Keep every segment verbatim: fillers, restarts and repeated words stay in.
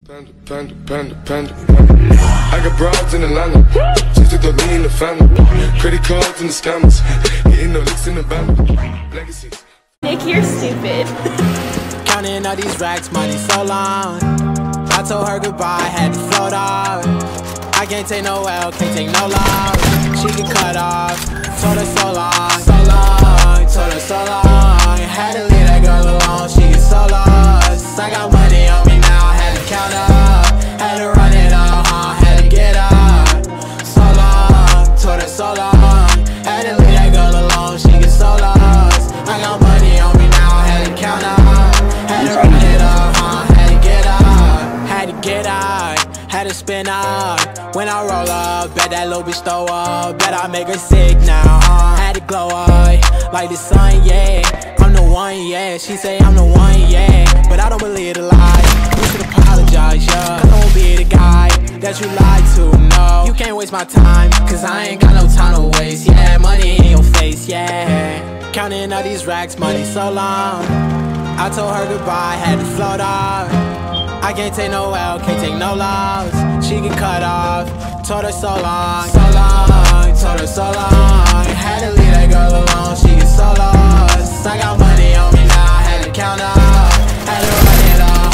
Panda, panda, panda, panda, panda. I got broads in Atlanta. Just took the lean in the family. Credit cards and the scammers. Getting the licks in the band. Legacies. Nick, you're stupid. Counting all these racks, money so long. I told her goodbye, had to float off. I can't take no L, can't take no loss. She get cut off. Told her so long, so long. Told her so long. Had to leave that girl alone, she get so lost. I got money on me now, had to count up. Had to run it up, huh? Had to get up. So long, told her so long. Had to leave that girl alone, she get so lost. I got money on me now, had to count up. Had to run it up, huh? Had to get up. Had to get up, had to spin up. When I roll up, bet that little bitch throw up. Bet I make her sick now, uh. Had to glow up, like the sun, yeah. I'm the one, yeah. She say I'm the one, yeah. But I don't believe the lie. You should apologize, yeah. Cause I won't be the guy that you lied to, no. You can't waste my time, cause I ain't got no time to waste, yeah. Money in your face, yeah. Counting all these racks, money so long. I told her goodbye, had to float off. I can't take no L, can't take no loss. She get cut off. Told her so long, so long. Told her so long. Had to leave that girl alone, she get so lost. I got money on me now, had to count up. Had to run it up,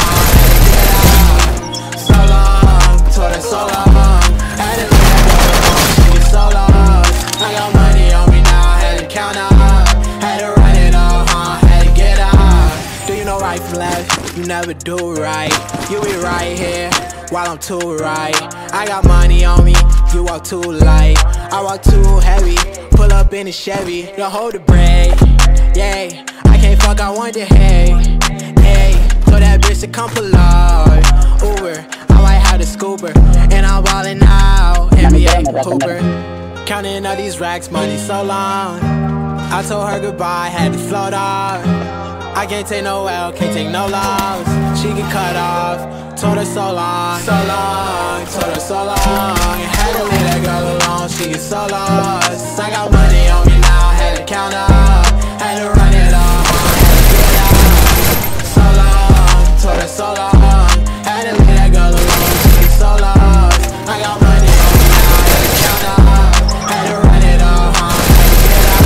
had to get up. So long, told her so long. Had to leave that girl alone, she get so lost. I got money on me now, had to count up. Had to run it up, huh? Had to get up. Do you know right from left? You never do right. You be right here while I'm too right. I got money on me, you walk too light. I walk too heavy, pull up in a Chevy. Don't hold the brake, yeah. I can't fuck, I want the hay, hey. Told that bitch to come pull up, Uber. I might have the scooper, and I'm ballin' out, N B A Hooper. Counting all these racks, money so long. I told her goodbye, had to float off. I can't take no L, can't take no loss. She get cut off. Told her so long, so long. Told her so long. Had to leave that girl alone, she get so lost. I got money on me now, had to count up. Had to run it up, had to get up. So long, told her so long. Had to leave that girl alone, she get so lost. I got money on me now, had to count up. Had to run it up, had to get up.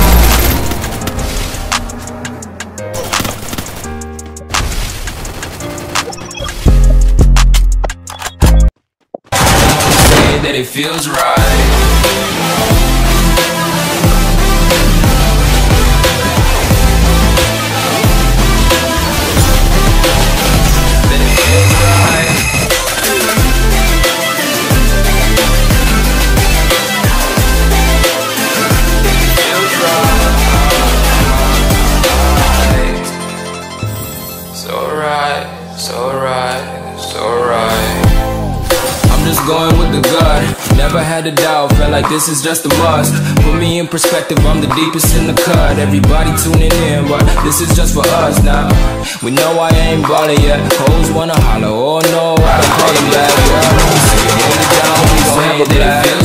That it feels right. That it feels right. It feels right. So right, so right, so right. Just going with the gut, never had a doubt, felt like this is just a must. Put me in perspective, I'm the deepest in the cut. Everybody tuning in, but this is just for us now. We know I ain't ballin' yet, hoes wanna holler, oh no, I don't call them back. Girl, let me see you hold it down, we gon' have a blast.